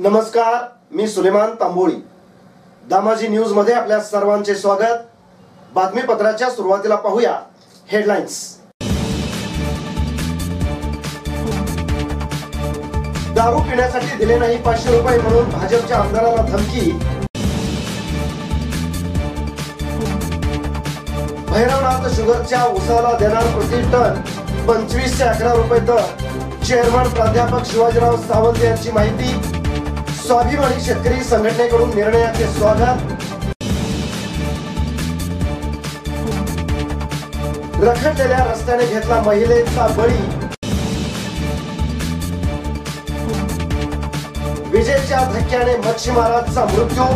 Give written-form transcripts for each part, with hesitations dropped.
नमस्कार, मी सुलेमान तांबोळी. दामाजी न्यूज मध्ये आपल्या सर्वांचे स्वागत. बातमीपत्राच्या सुरुवातीला पाहूया हेडलाईन्स. दारू पिण्यासाठी दिले नाही 500 रुपये म्हणून भाजपच्या आमदाराला धमकी. भैरवनाथ शुगरच्या उसाला देणार प्रति टन 25 ते 11 रुपये दर. चेअरमन प्राध्यापक शिवाजीराव सावंत यांची माहिती. स्वाभिमानी शेतकरी संघटनेकडून निर्णयाचे स्वागत. रखडलेल्या रस्त्याने घेतला महिलेचा बळी. विजेच्या धक्क्याने मच्छीमाराचा मृत्यू.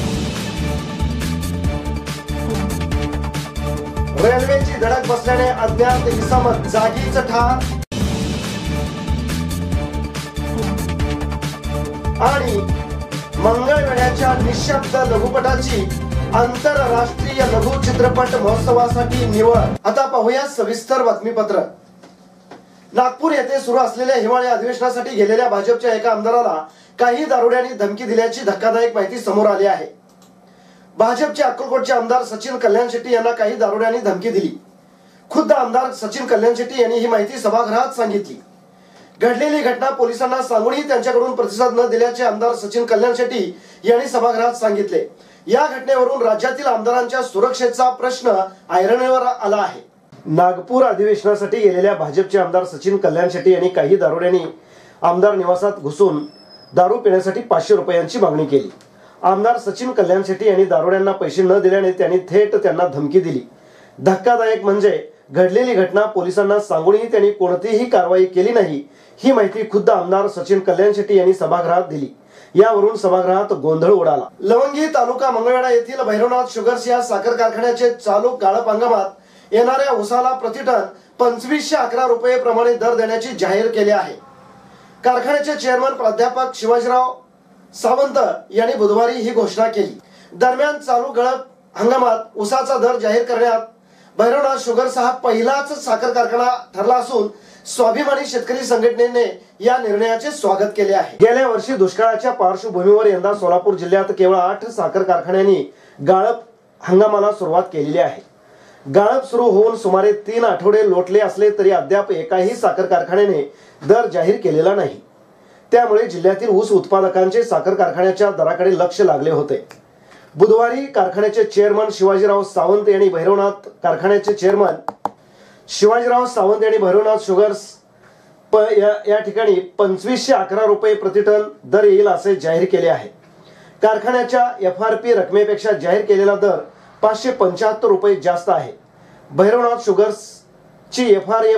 रेल्वेची धडक बसल्याने अज्ञात इसम जागीच ठार. आणि मंगळवेढ्याच्या निशब्द लघुपटाची आंतरराष्ट्रीय लघु चित्रपट महोत्सवासाठी निवड. आता पाहूया सविस्तर बातमीपत्र. नागपूर येथे सुरू असलेल्या हिवाळी अधिवेशनासाठी गेलेल्या भाजपच्या एका आमदाराला काही दारुड्यांनी धमकी दिल्याची धक्कादायक माहिती समोर आली आहे. भाजपचे अक्कलकोटचे आमदार सचिन कल्याण शेट्टी यांना काही दारुड्यांनी धमकी दिली. खुद्द आमदार सचिन कल्याण शेट्टी यांनी ही माहिती सभागृहात सांगितली. घडलेली घटना पोलिसांना सांगूनही त्यांच्याकडून प्रतिसाद न दिल्याचे आमदार सचिन कल्याण शेट्टी यांनी सभागृहात सांगितले. या घटनेवरून राज्यातील आमदारांच्या सुरक्षेचा प्रश्न ऐरणीवर आला आहे. नागपूर अधिवेशनासाठी गेलेल्या भाजपचे आमदार सचिन कल्याण शेट्टी यांनी काही दारुड्यांनी आमदार निवासात घुसून दारू पिण्यासाठी 500 रुपयांची मागणी केली. आमदार सचिन कल्याण शेट्टी यांनी दारुड्यांना पैसे न दिल्याने त्यांनी थेट त्यांना धमकी दिली. धक्कादायक म्हणजे घडलेली घटना पोलिसांना सांगूनही त्यांनी कोणतीही कारवाई केली नाही. ही माहिती खुद्द आमदार सचिन कल्याण शेट्टी यांनी सभागृहात दिली. यावरून सभागृहात गोंधळ उडाला. लवंगी तालुका मंगळवेढा येथील भैरवनाथ शुगर्स या साखर कारखान्याचे चालू गाळप हंगामात येणाऱ्या उसाला प्रतिटन 25 ते 11 रुपये प्रमाणे दर देण्याची जाहीर केले आहे. कारखान्याचे चेअरमन प्राध्यापक शिवाजीराव सावंत यांनी बुधवारी ही घोषणा केली. दरम्यान चालू गळप हंगामात उसाचा दर जाहीर करण्यात भैरवनाथ शुगर्स हा पहिलाच साखर कारखाना ठरला असून स्वाभिमानी शेतकरी संघटनेने या निर्णयाचे स्वागत केले आहे. गेल्या वर्षी दुष्काळाच्या पार्श्वभूमीवर यंदा सोलापूर जिल्ह्यात केवळ 8 साखर कारखान्यांनी गाळप हंगामाला सुरुवात केलेली आहे. गाळप सुरू होऊन सुमारे 3 आठवडे लोटले असले तरी अद्याप एकाही साखर कारखान्याने दर जाहीर केलेला नाही. त्यामुळे जिल्ह्यातील ऊस उत्पादकांचे साखर कारखान्याच्या दराकडे लक्ष लागले होते. बुधवारी कारखान्याचे चेअरमन शिवाजीराव सावंत यांनी भैरवनाथ कारखान्याचे चेअरमन शिवाजीराव सावंत यांनी भैरवनाथ शुगर्स या ठिकाणी 25 ते 11 रुपये प्रतिटन दर येईल असे जाहीर केले आहे. कारखान्याच्या FRP रकमेपेक्षा जाहीर केलेला दर 575 रुपये जास्त आहे. भैरवनाथ शुगर्सची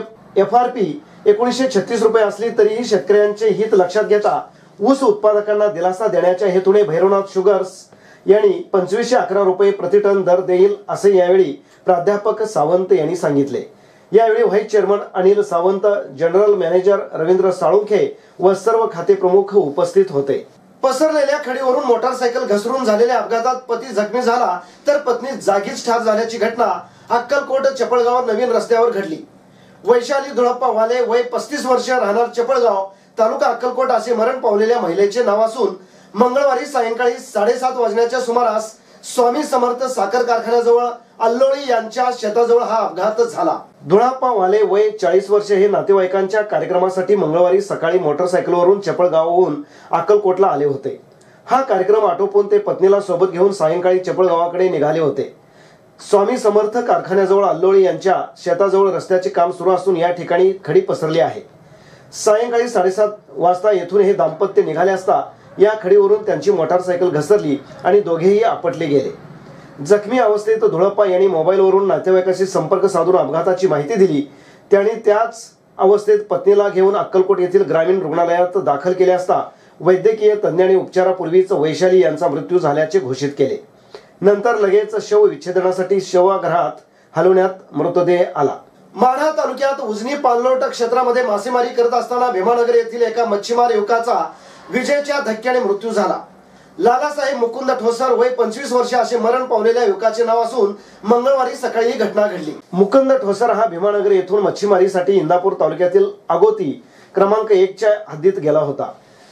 FRP 1936 रुपये असली तरीही शेतकऱ्यांचे हित लक्षात घेता ऊस उत्पादकांना दिलासा देण्याच्या हेतूने भैरवनाथ शुगर्स यांनी 25 ते 11 रुपये प्रतिटन दर देईल असे यावेळी प्राध्यापक सावंत यांनी सांगितले. यावेळी vice chairman Anil Sawant, general manager Ravindra Salunkhe व सर्व खाते प्रमुख उपस्थित होते. पसरलेल्या खडीवरून मोटारसायकल घसरून झालेल्या अपघातात पती जखमी झाला तर पत्नी जागीच ठार झाल्याची घटना अक्कलकोट चपळगाव नवीन रस्त्यावर घडली. वैशाली धुळप्पा वाले वय 35 वर्ष, राहणार चपळगाव, तालुका अक्कलकोट असे मरण पावलेल्या महिलेचे नाव असून मंगळवारी सायंकाळी 7:30 वाजण्याच्या सुमारास स्वामी समर्थ साखर कारखान्याजवळ अल्लोळी यांच्या शेताजवळ हा अपघात झाला. धुळप्पा वाले वय 40 वर्ष हे नातेवाईकांच्या कार्यक्रमासाठी मंगळवारी सकाळी मोटरसायकलवरून चपळगावहून अक्कलकोटला आले होते. हा कार्यक्रम आटोपून ते पत्नीला सोबत घेऊन सायंकाळी चपळगावाकडे निघाले होते. स्वामी समर्थ कारखान्याजवळ अल्लोळी यांच्या शेताजवळ रस्त्याचे काम सुरू असून या ठिकाणी खडी पसरली आहे. सायंकाळी 7:30 वाजता येथून हे दाम्पत्य निघाले असता या खडीवरून त्यांची मोटारसायकल घसरली आणि दोघेही आपटले गेले. जखमी अवस्थेत धुळप्पा यांनी मोबाईलवरून नातेवाईकाशी संपर्क साधून अपघाताची माहिती दिली. त्यांनी त्याच अवस्थेत पत्नीला घेऊन अक्कलकोट येथील ग्रामीण रुग्णालयात दाखल केले असता वैद्यकीय तज्ञांनी उपचारापूर्वीच वैशाली यांचा मृत्यू झाल्याचे घोषित केले. नंतर लगेच शव विच्छेदनासाठी शवगृहात हलवण्यात मृतदेह आला. माढा तालुक्यात उजनी पाणलोट क्षेत्रामध्ये मासेमारी करत असताना भीमानगर येथील एका मच्छीमार युवकाचा विजेच्या धक्क्याने मृत्यू झाला. लालासाहेब मुकुंद ठोसर वय 25 वर्ष असे मरण पावलेल्या युवकाचे नाव असून मंगळवारी सकाळी ही घटना घडली. मुकुंद ठोसर हा भीमानगर येथून मच्छीमारीसाठी इंदापूर तालुक्यातील आगोती क्रमांक 1 च्या हद्दीत गेला होता.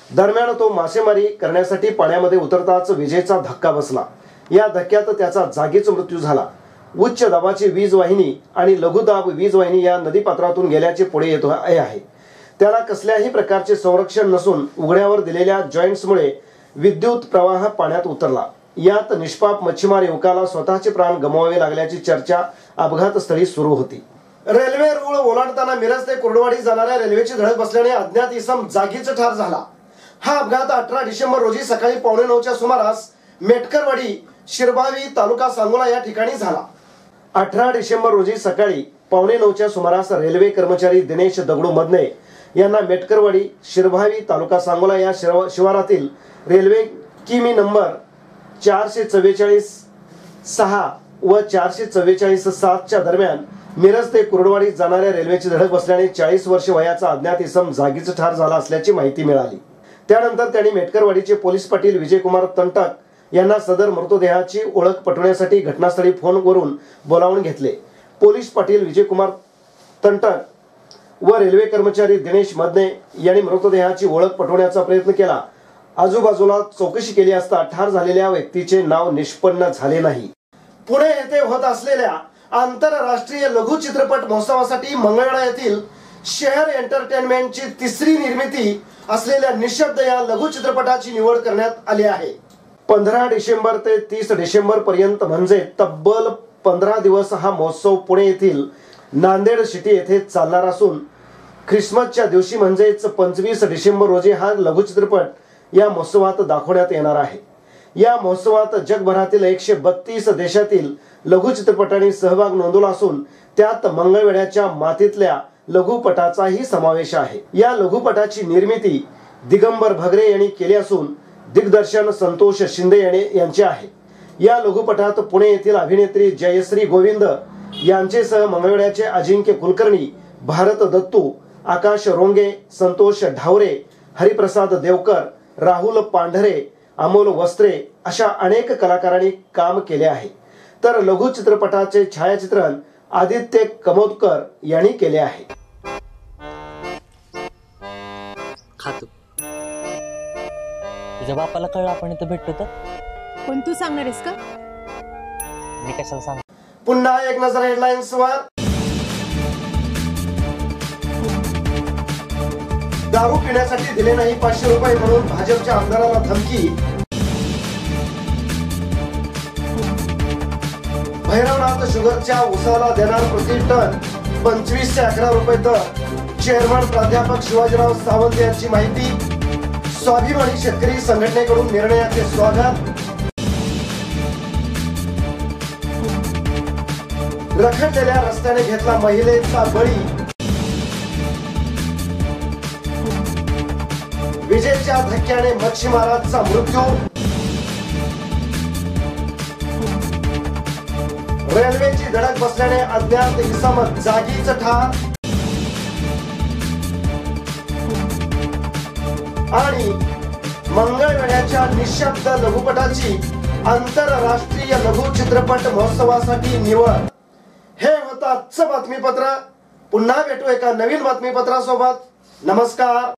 दरम्यान तो मासेमारी करण्यासाठी पाण्यामध्ये उतरताच विजेचा धक्का बसला। या धक्क्यात त्याचा जागीच मृत्यू झाला। उच्च दाबाची वीज वाहिनी आणि लघुदाब वीज वाहिनी या नदीपात्रातून गेल्याचे पुढे येत आहे। त्याला कसल्याही प्रकारचे संरक्षण नसून उघड्यावर दिलेल्या जॉईंट्समुळे विद्युत प्रवाह पाण्यात उतरला। यात निष्पाप मच्छीमार युवकाला स्वतःचे प्राण गमवावे लागल्याची चर्चा अपघातस्थळी सुरू होती। रेल्वे रुळ ओलांडताना मिरज ते कुर्डवाडी जाणाऱ्या रेल्वेची धडक बसल्याने अज्ञात इसम जागीच ठार झाला। हा अपघात 18 डिसेंबर रोजी सकाळी 8:45च्या सुमारास मेटकरवाडी शिरभावी तालुका सांगोला या ठिकाणी झाला। 18 डिसेंबर रोजी सकाळी 8:45च्या सुमारास रेल्वे कर्मचारी दिनेश दगडू मदने यांना मेटकरवाडी शिरभावी तालुका सांगोला या शिवारातील रेल्वे किमी नंबर 444-6 व 444-7 च्या दरम्यान मिरज ते कुर्डवाडी जाणाऱ्या रेल्वेची धडक बसल्याने 40 वर्ष वयाचा अज्ञात इसम जागीच ठार झाला असल्याची माहिती मिळाली। त्यानंतर त्यांनी मेटकरवाडीचे पोलीस पाटील विजयकुमार तंटक यांना सदर मृतदेहाची ओळख पटवण्यासाठी घटनास्थळी फोनवरून बोलावून घेतले। पोलीस पाटील विजयकुमार तंटक व रेल्वे कर्मचारी दिनेश मदने यांनी मृतदेहाची ओळख पटवण्याचा प्रयत्न केला। आजूबाजूला चौकशी केली असता ठार झालेल्या व्यक्तीचे नाव निष्पन्न झाले नाही। पुणे येथे होत असलेल्या आंतरराष्ट्रीय लघु चित्रपट महोत्सवासाठी मंगळवेढा येथील शहर एंटरटेनमेंटची तिसरी निर्मिती असलेल्या निशब्द या लघु चित्रपटाची निवड करण्यात आली आहे। 15 डिसेंबर ते 30 डिसेंबर पर्यंत म्हणजे तब्बल 15 दिवस हा महोत्सव पुणे येथील नांदेड सिटी येथे चालणार असून ख्रिसमसच्या दिवशी म्हणजेच 25 डिसेंबर रोजी हा लघु चित्रपट या महोत्सवात दाखवण्यात येणार आहे। या महोत्सवात जगभरातील 132 देशातील लघु चित्रपटांनी सहभाग नोंदवला असून त्यात मंगळवेढ्याच्या मातीतल्या लघुपटाचाही समावेश आहे। या लघुपटाची निर्मिती दिगंबर भगरे यांनी केली असून दिग्दर्शन संतोष शिंदे यांचे आहे। या लघुपटात पुणे येथील अभिनेत्री जयश्री गोविंद यांचेसह मंगळवेढ्याचे अजिंक्य कुलकर्णी, भारत दत्तू, आकाश रोंगे, संतोष ढावरे, हरिप्रसाद देवकर, राहुल पांढरे, अमोल वस्त्रे अशा अनेक कलाकारांनी काम केले आहे। तर लघु चित्रपटाचे छायाचित्रण आदित्य कमोदकर यांनी केले आहे। खातो तुझ्या बापाला कळलं आपण इथं भेटतो तर? पण तू सांगणार आहेस का? मी कशाला सांग? पुन्हा एक नजर हेडलाईन्स वर। दारू पिण्यासाठी दिले नाही 500 रुपये म्हणून भाजपच्या आमदाराला धमकी। भैरवनाथ शुगरच्या उसाला देणार प्रति टन 25 ते 11 रुपये दर। चेअरमन प्राध्यापक शिवाजीराव सावंत यांची माहिती। स्वाभिमानी शेतकरी संघटनेकडून निर्णयाचे स्वागत। रखडलेल्या रस्त्याने घेतला महिलेचा बळी। विजेच्या धक्क्याने मच्छीमाराचा मृत्यू। रेल्वेची धडक बसल्याने अज्ञात इसम जागीच ठार। आणि मंगळवेढ्याच्या निशब्द लघुपटाची आंतरराष्ट्रीय लघु चित्रपट महोत्सवासाठी निवड। हे होतं आजचं बातमीपत्र। पुन्हा भेटू एका नवीन बातमीपत्रासोबत। नमस्कार।